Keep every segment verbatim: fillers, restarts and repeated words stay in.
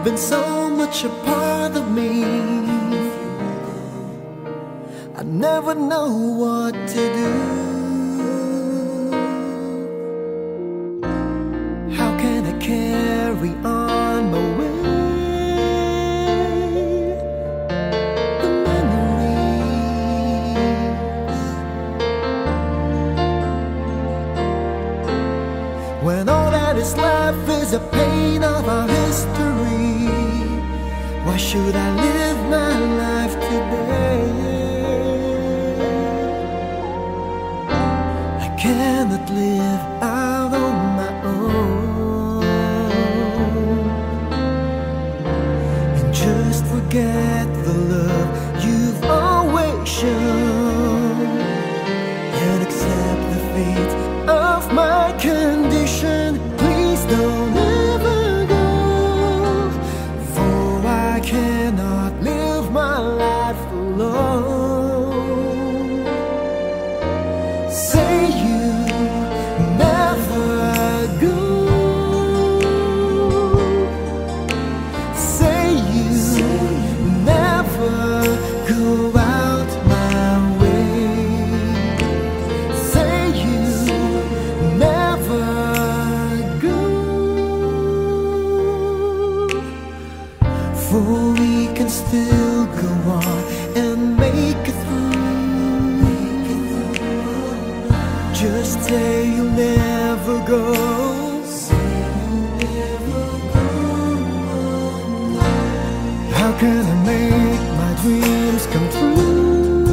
been so much a part of me. I never know what to do. How can I carry on my way? The memories, when all that is left is a pain of our history. Why should I live my life today? I cannot live out on my own and just forget the love you've always shown and accept the fate of my condition. Please don't ever go, for I cannot live my life alone. Say you never go. Say you never go out my way. Say you never go, for we can still go on and make it through. Just say you'll never go. How can I make my dreams come true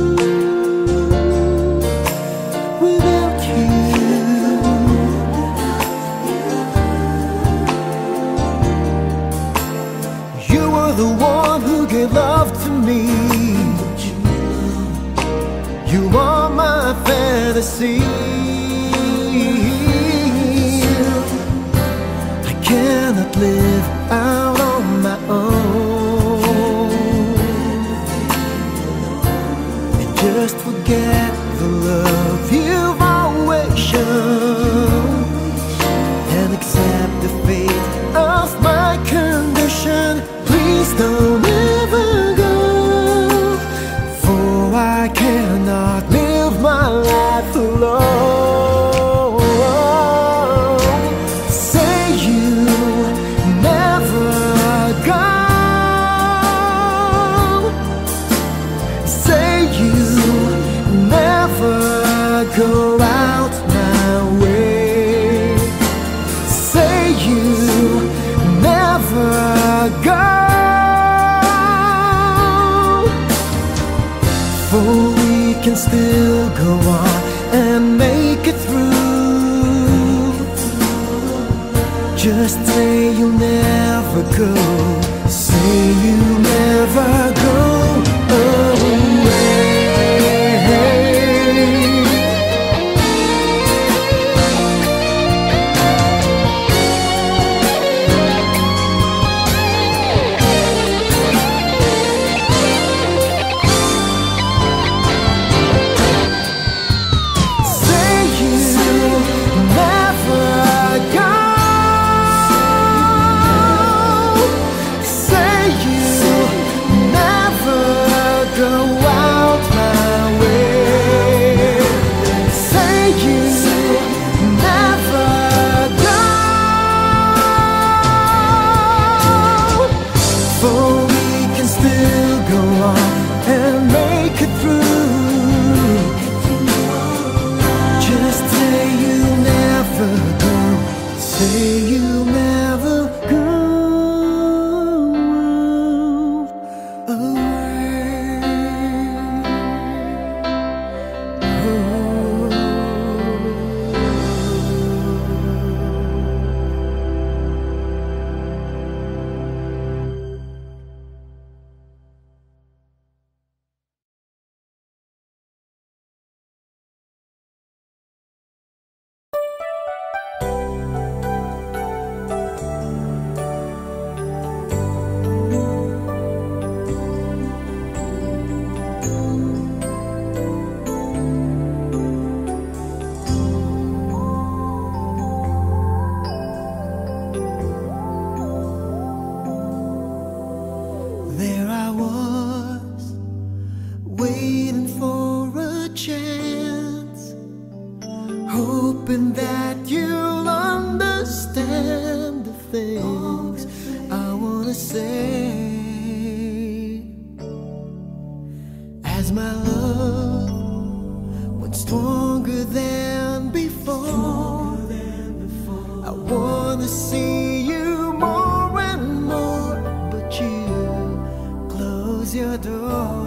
without you? You were the one who gave love to me. You are my fantasy. I cannot live out on my own and just forget the love you've always shown and accept the fate of my condition. Please don't ever go, for I cannot live my life alone. Say you never go. Say you never go out my way. Say you never go, for we can still go on and make it through. Just say you'll never go. Say you never go away. that you'll understand the things I wanna say. As my love went stronger than before, I wanna see you more and more, but you close your door.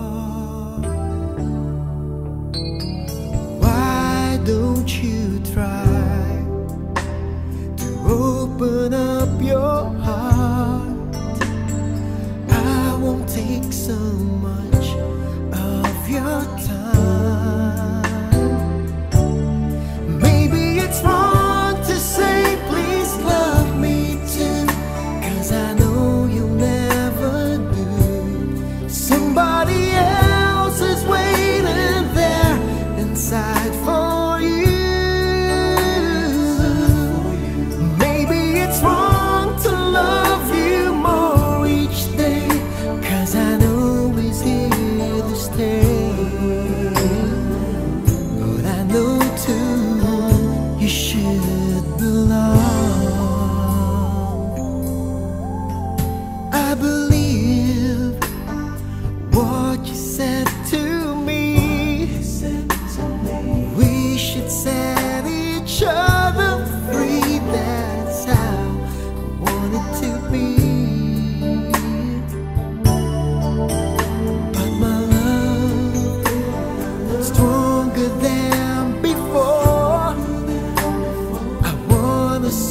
Why don't you try to open up your heart? I won't take so much of your time. Maybe it's wrong to say please love me too, 'cause I know you'll never do. Somebody else is waiting there inside for you. Maybe it's wrong to love you more each day, 'cause I know it's here to stay. But I know too you should belong. I believe what you said to me. We should set each other free. That's how I want it to be. But my love is stronger than before. I wanna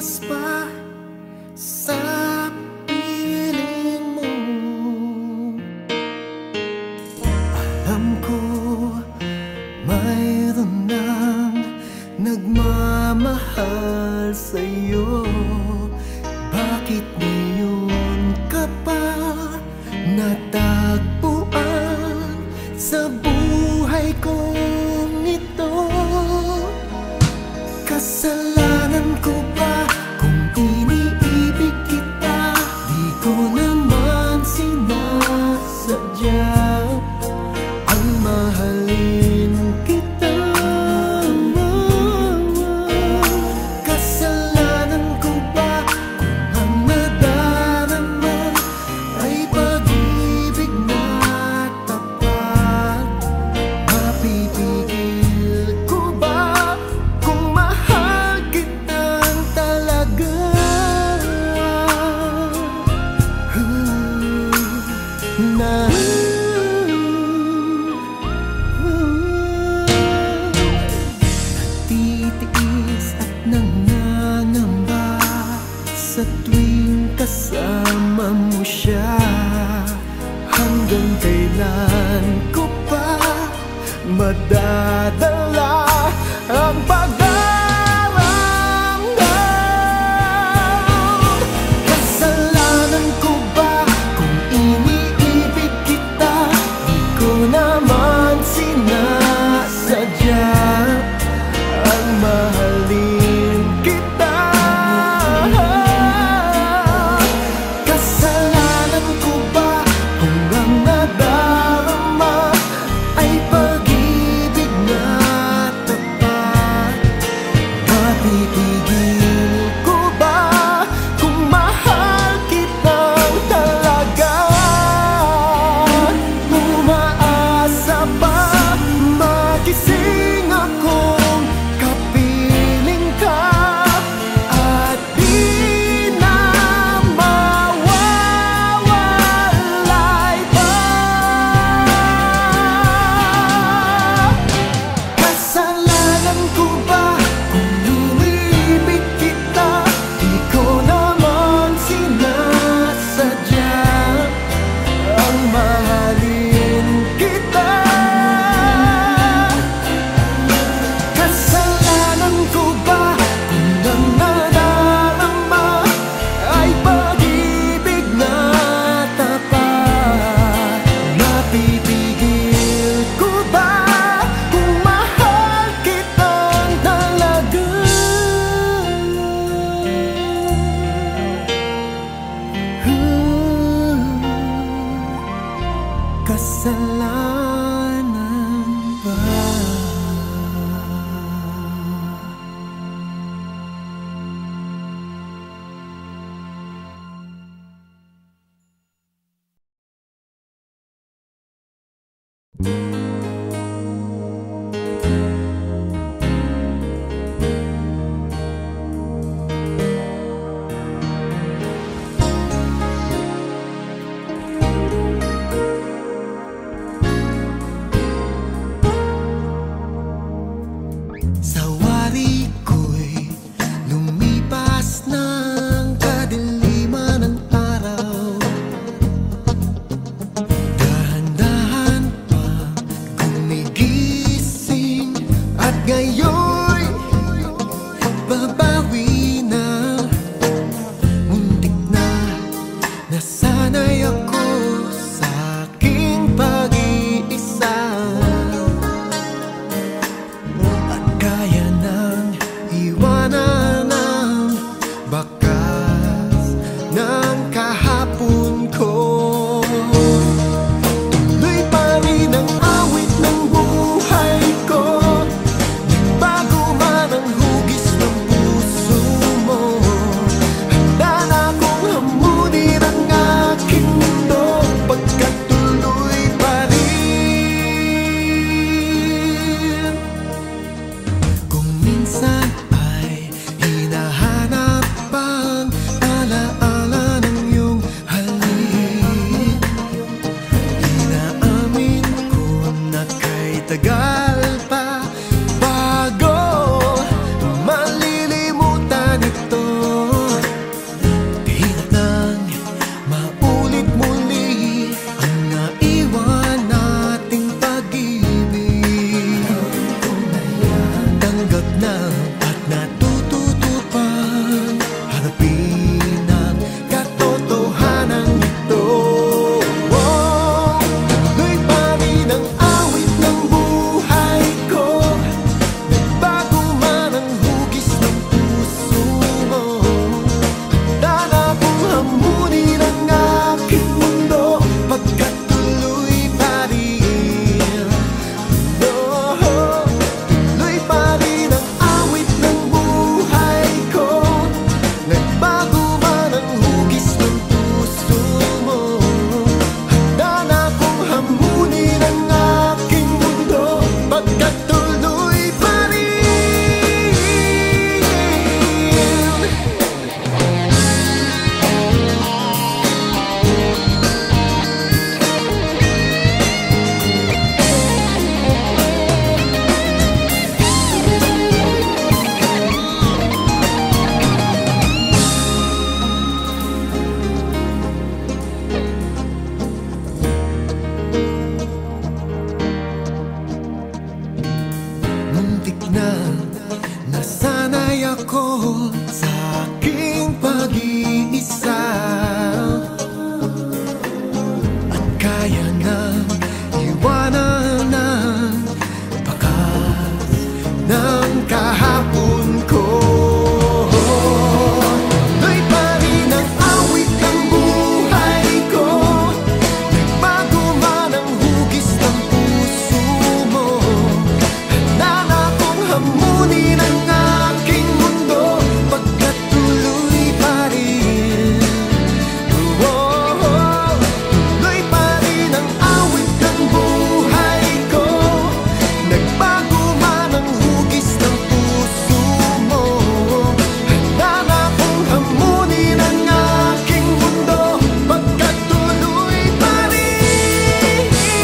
oras pa sa piling mo. Alam ko mayroon nang nagmamahal sa'yo. Bakit ngayon ka pa natagpuan sa buhay kong ito? Kasalanan ko ba kung iniibig kita? Di ko naman sinasadya ang mahalin kita. Kasalanan ko ba kung ang nadarama ay pag-ibig na tapat? Mapipigil ko ba kung mahal kitang talaga? Na titiis at nangangamba sa tuwing kasama mo siya. Hanggang kailan ko pa madadala ang pag-aaramdam? Kasalanan ko ba kung iniibig kita? Di ko naman sinasadya ang mahalin kita. Kasalanan ko ba kung ang nadarama ay pag-ibig na putik na nasanay ako sa aking pag-iisa. At kaya na iwanan ang bakas ng kahapon ko. Tuloy pa rin ang awit ng buhay ko, nagbago man ang hugis ng puso mo. Handa na akong hamunin ang aking mundo, pagkat tuloy pa rin. Oh, oh, tuloy pa rin ang awit ng buhay ko, nagbago man ang hugis ng puso mo. Handa na akong hamunin ang aking mundo, pagkat tuloy pa rin.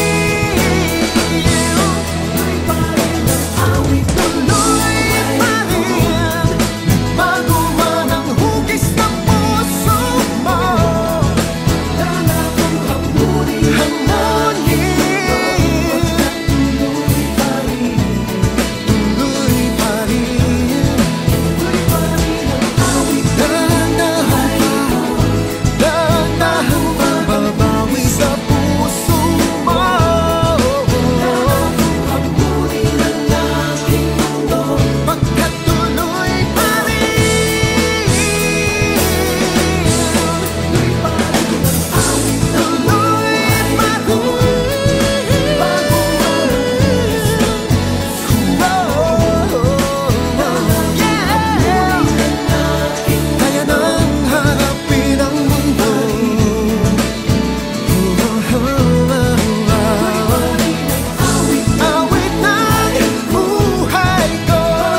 Tuloy pa rin ang awit, tuloy pa rin, nagbago man ang hugis ng puso mo. Handa na akong hamunin, hamunin, tuloy pa rin. Tuloy pa rin, tuloy pa rin ang awit. Dahan-dahan pa, dahan-dahan pa babawi sa puso mo. Handa na akong hamunin ang aking mundo, pagkat tuloy pa rin. Tuloy pa rin ang awit, tuloy pa rin, bago man ang hugis ng puso mo. Kaya nang harapin ang mundo. Awit ng buhay ko,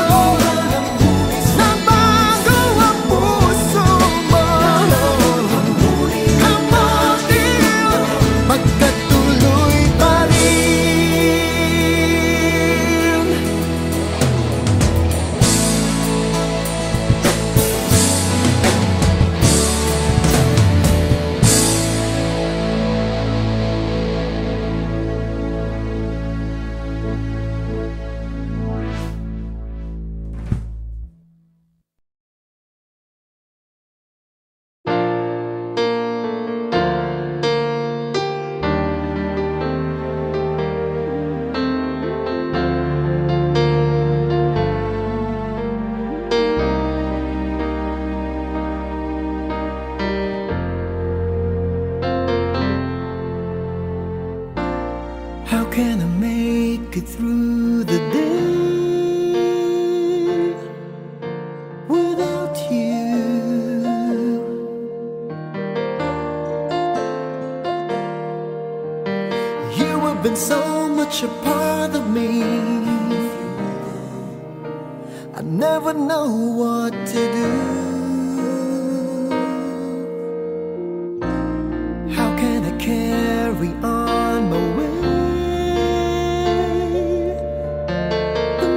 nagbago ang puso mo. Hamunin, pagkat tuloy pa rin. How can I make it through the day without you? You have been so much a part of me, I never know what to do. How can I carry on my way? The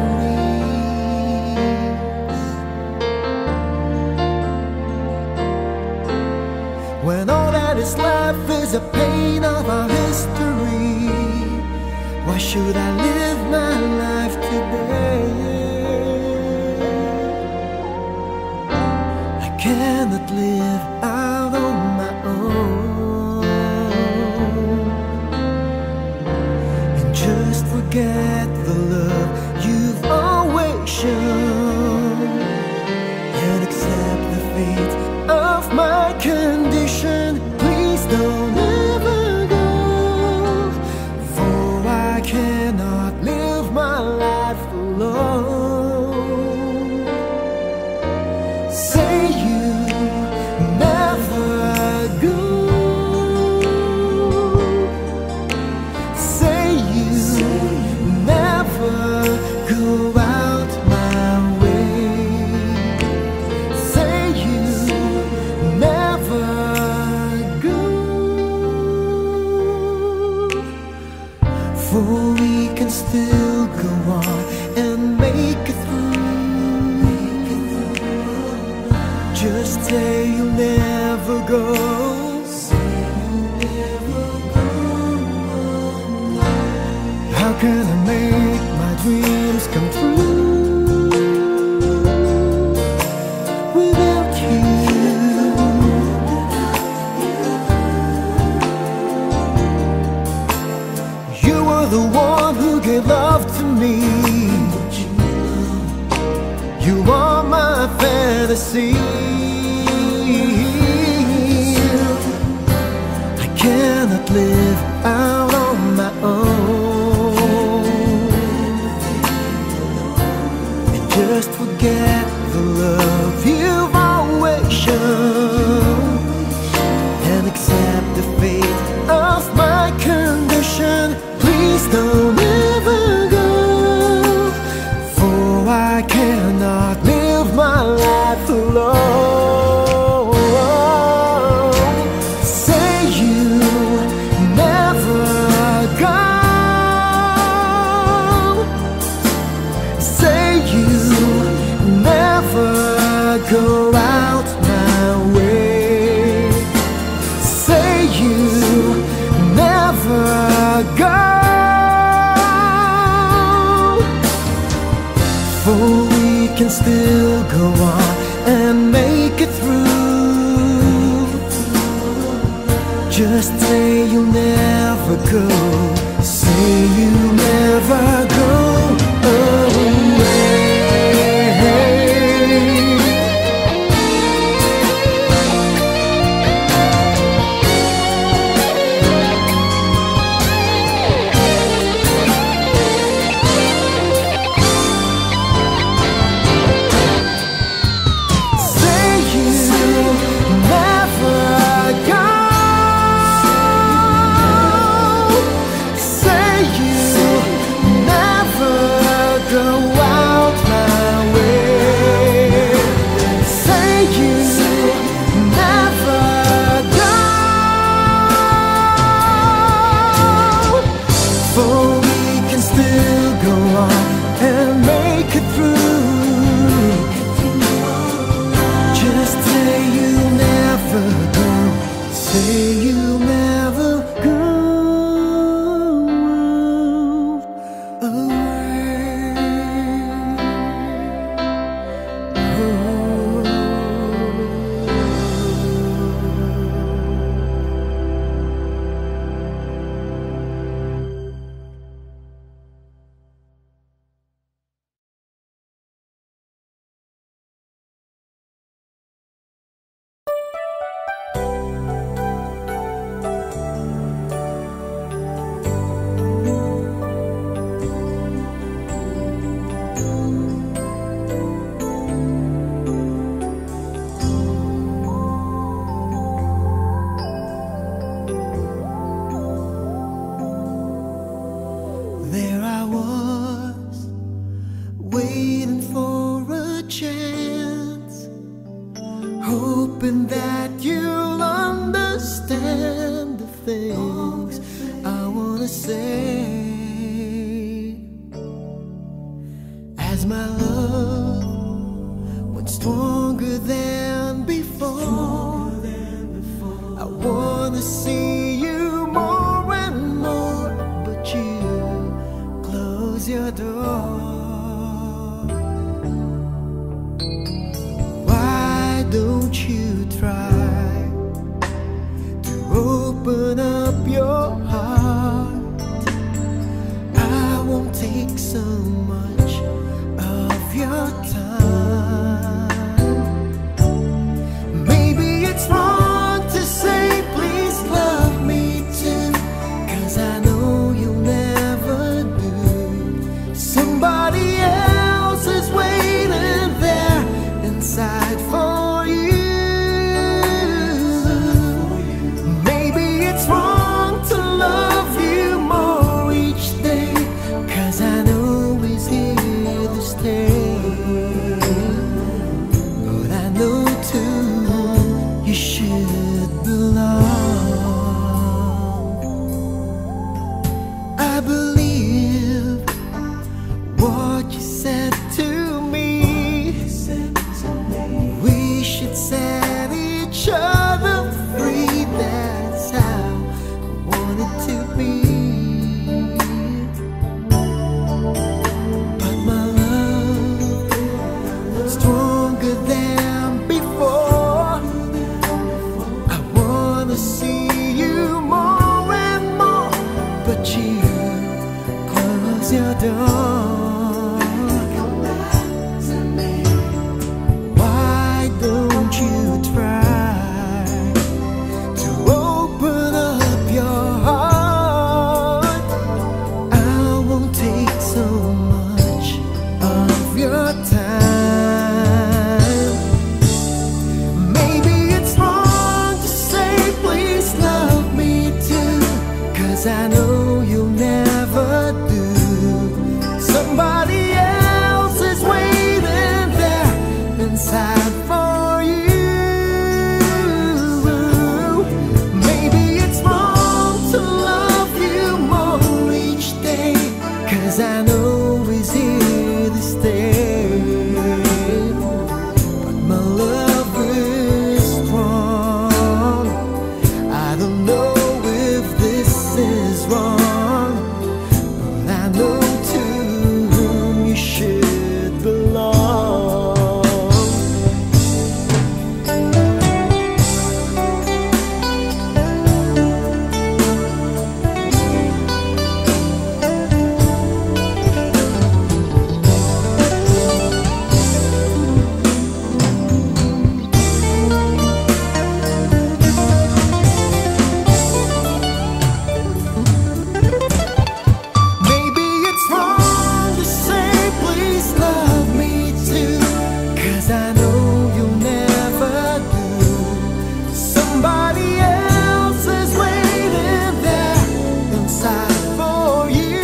memories, when all that is left is a pain of our history. Why should I live my life today? I cannot live out on my own and just forget the love you've always shown, and accept the fate of my condition. Please don't ever go, for I cannot live my life alone. Say you never go, say you never go out my way. Say you never go, for we can still go on and make it through. Just say you'll never go. How can I make my dreams come true without you. You were the one who gave love to me. You are my fantasy. I cannot live out on my own and just forget the love you've always shown and accept the fate of my condition. Please don't ever go, for I cannot live my life alone. Say you never go. Say you never go out my way. Say you never go. For we can still go on and make it through. Just say you'll never go. Say you never go away. Waiting for a chance, hoping that you'll understand the things I wanna say. As my love went stronger than before, I wanna see you more and more, but you close your door. Don't you try to open up your heart. I won't take so much of your time. Maybe it's wrong to say please love me too, 'cause I know you'll never do. Somebody Why don't you try to open up your heart? I won't take so much of your time. Maybe it's wrong to say please love me too, 'cause I know you'll never do. Somebody else is waiting there inside for you. Maybe it's wrong to love you more each day, 'cause I know he's here to stay. But my love is strong. I don't know if this is wrong, but I know to whom you should belong. Maybe it's wrong to say please love me too, 'cause I know you'll never do. Somebody else is waiting there inside for you.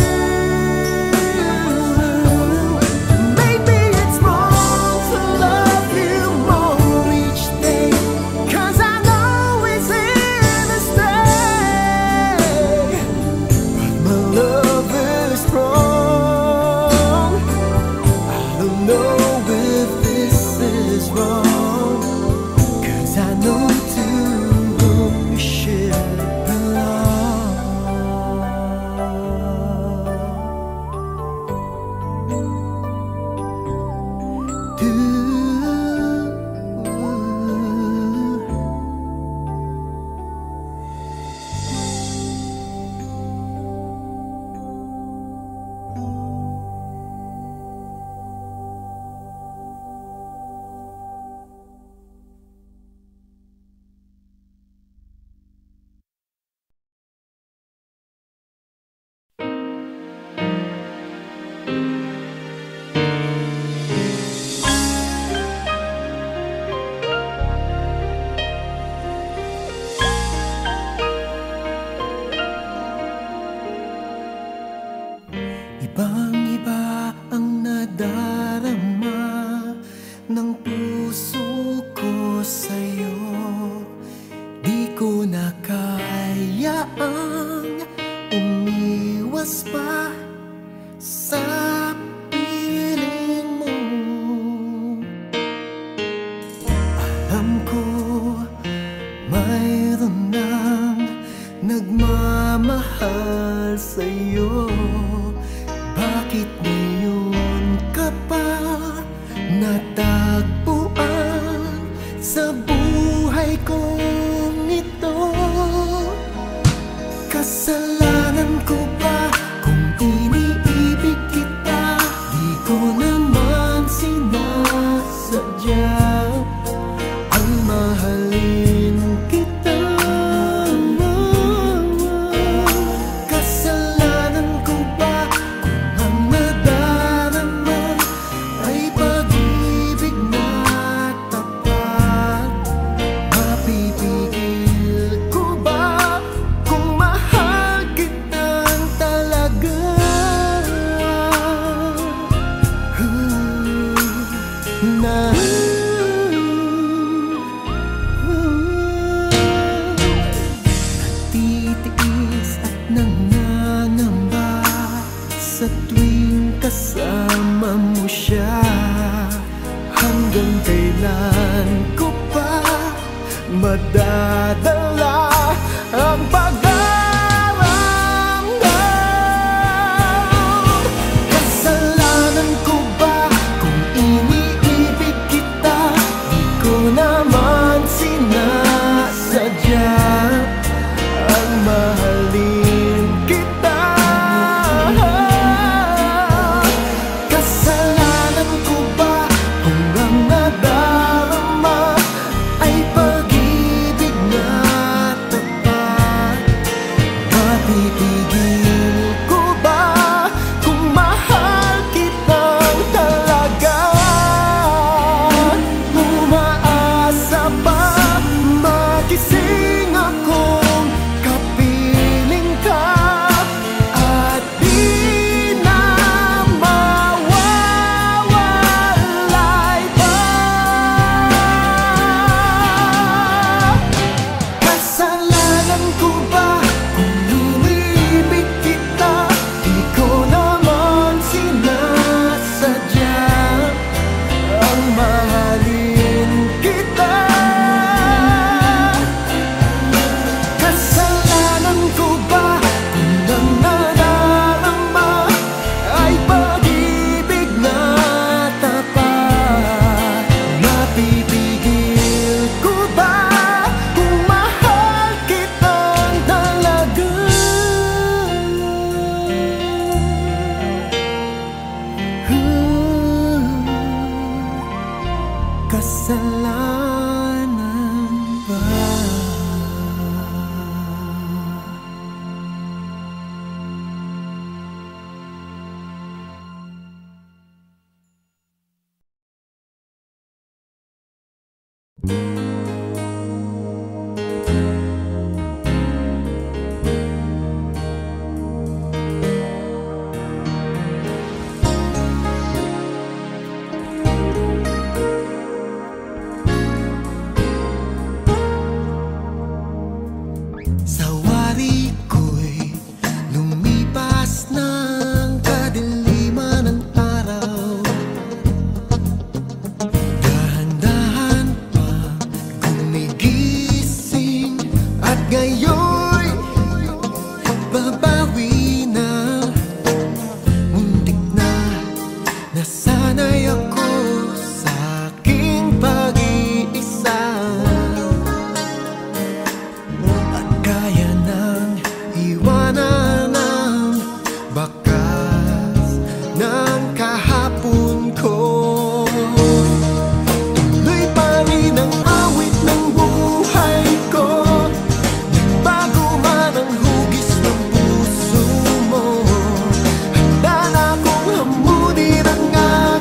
Maybe it's wrong to love you more each day, 'cause I know it's here to stay. My love is strong. I don't know if this is wrong, 'cause I know to whom you should belong. Do ibang-iba ang nadarama ng puso ko sa'yo. Di ko na kayaang umiwas pa sa piling mo. Alam ko mayroon nang nagmamahal sa'yo. Bakit ngayon ka pa natagpuan sa buhay kong ito? Kasalanan ko ba kung iniibig kita? Di ko naman sinasadya ang mahalin kita. Kasalanan ko ba kung ang nadarama ay pag-ibig na tapat? Mapipigil ko ba kung mahal kitang talaga? Na nagtitiis at nangangamba sa tuwing kasama mo siya. Hanggang kailan ko pa madadala ang pag-aaramdam? Kasalanan ko ba kung iniibig kita? Di ko naman sinasadya ang mahalin kita. kasalanan ba? Sa wari ko'y lumipas ng kadiliman ng araw. Dahan-dahan pa gumigising at ngayon babawi na. Muntik na nasanay ako sa aking pag-iisa. Kaya nang iwanan ang bakas ng kahapon ko. Tuloy pa rin ang awit ng buhay ko. Bago man ang hugis ng puso mo, handa na akong hamunin ang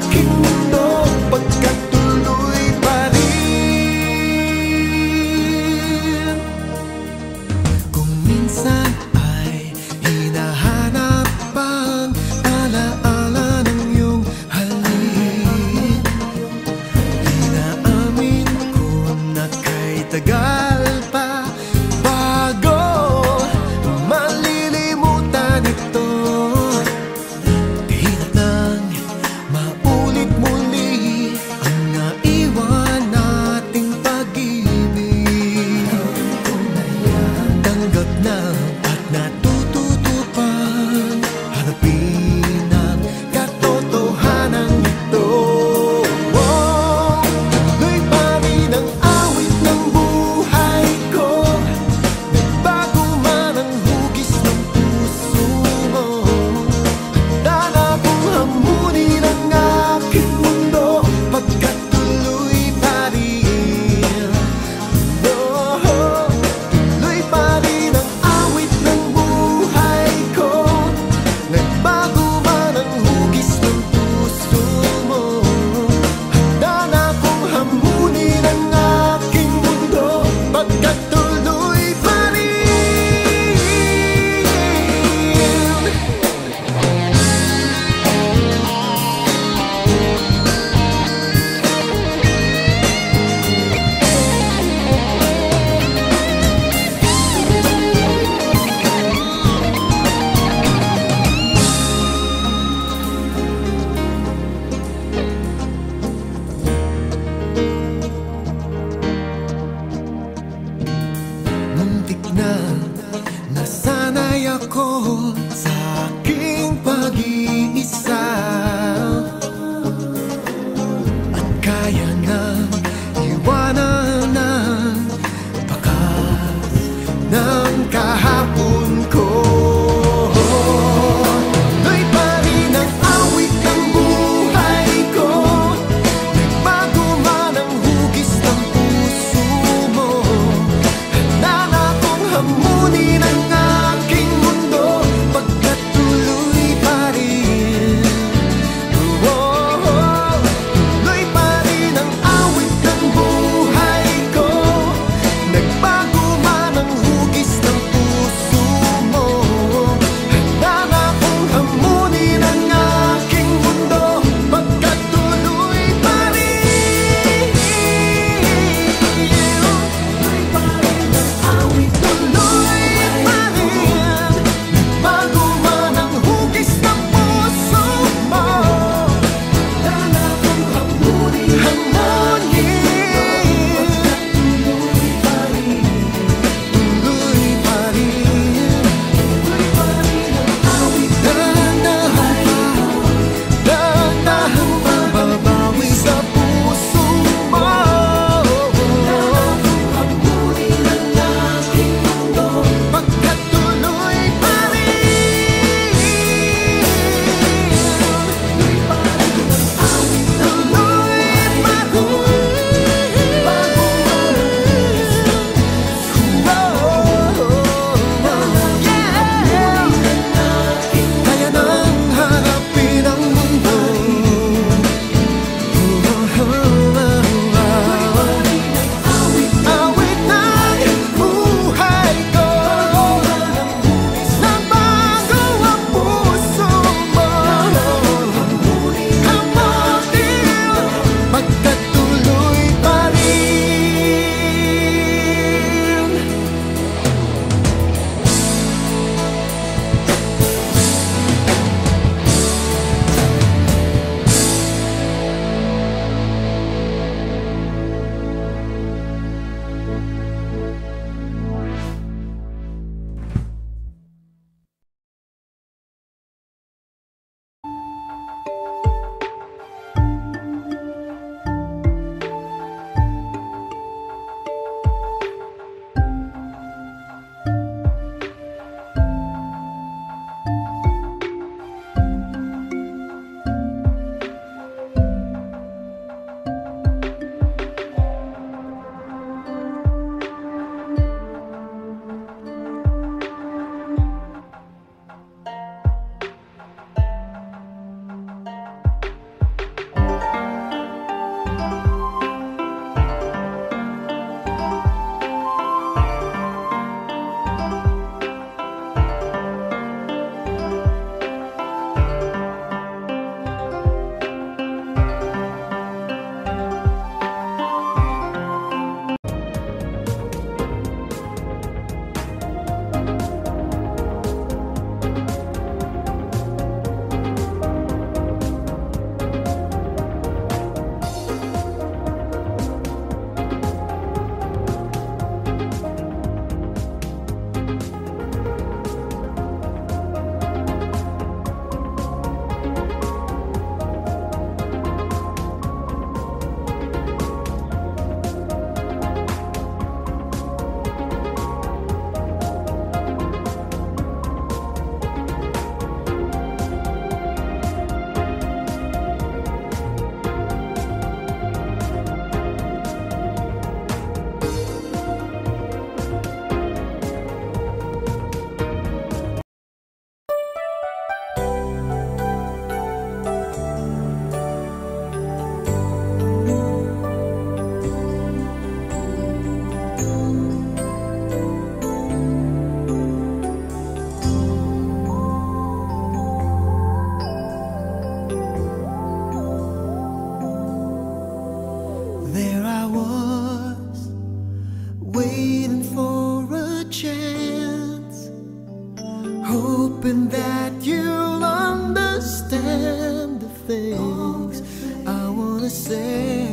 I was waiting for a chance, hoping that you'll understand the things I wanna say.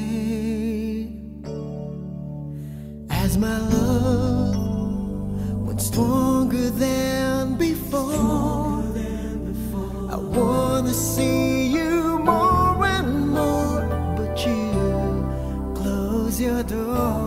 As my love went stronger than before, I wanna see you more and more, but you close your door.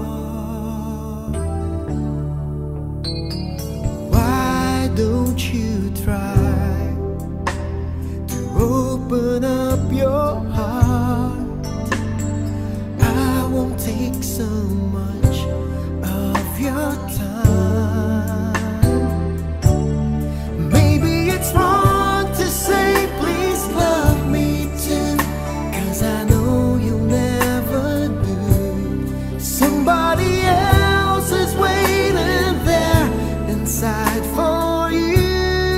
Why don't you try to open up your heart? I won't take so much of your time. Maybe it's wrong to say please love me too, 'cause I know you'll never do. Somebody else is waiting there inside for you.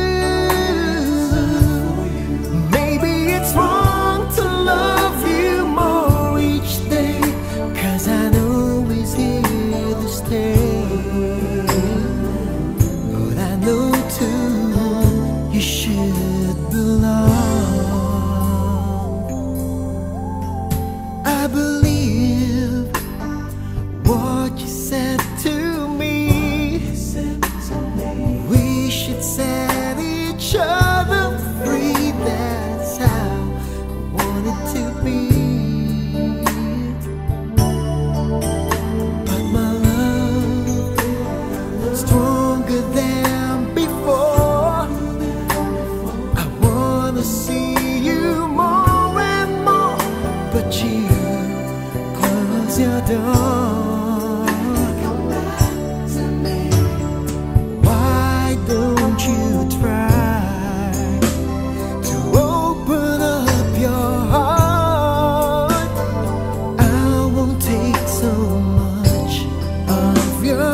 Maybe it's wrong to love you more each day, 'cause I know he's here to stay. But I know too you should belong. I believe what you said to me. We should set each other free. That's how I want it to be. But my love is stronger than before. I wanna see you more and more, but you close your door. Why don't you try to open up your heart? I won't take so much of your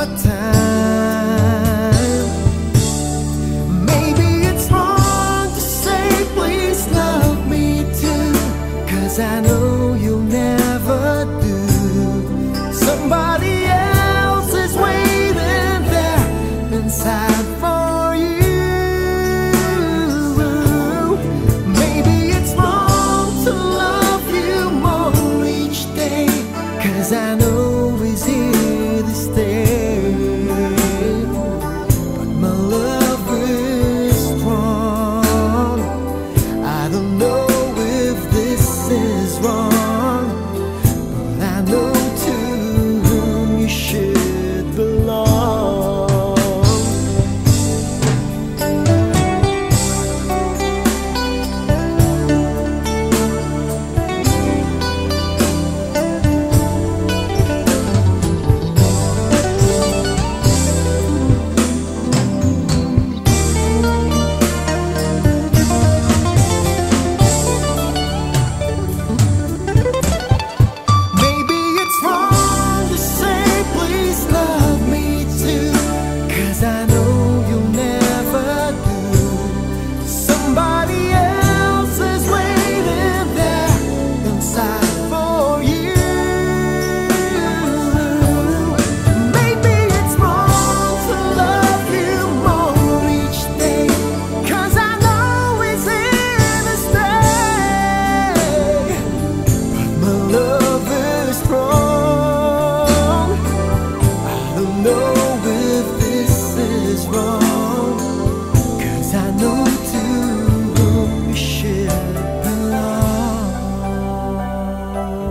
time. Maybe it's wrong to say please love me too, 'cause I know you'll never do. Somebody else is waiting there inside for you. Maybe it's wrong to love you more each day, 'cause I know he's here to stay. But my love is strong. I don't know if this is wrong, but I know to whom you should belong. Maybe it's wrong to say please love me too, 'cause I know you'll never do. Somebody else is waiting there inside for you. Maybe it's wrong to love you more each day, 'cause I know he's here to stay. But my love is strong. I don't know if this is wrong, 'cause I know to whom you should belong.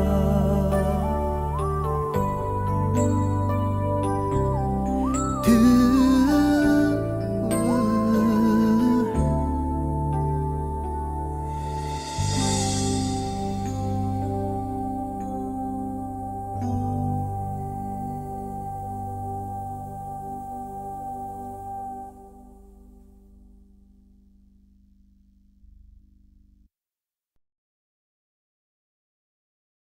Do